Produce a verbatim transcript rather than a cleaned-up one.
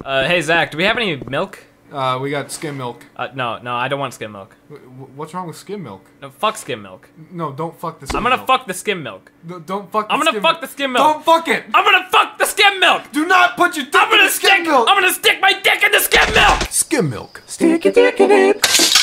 Uh, hey Zach, do we have any milk? Uh, we got skim milk. Uh, no, no, I don't want skim milk. W what's wrong with skim milk? No, fuck skim milk. No, don't fuck the skim I'm gonna milk. fuck the skim milk. No, don't fuck the I'm gonna skim fuck milk. the skim milk. Don't fuck it! I'm gonna fuck the skim milk! Do not put your dick I'm in gonna the skim stick- milk! I'm gonna stick my dick in the skim milk! Skim milk. Stick your dick in it.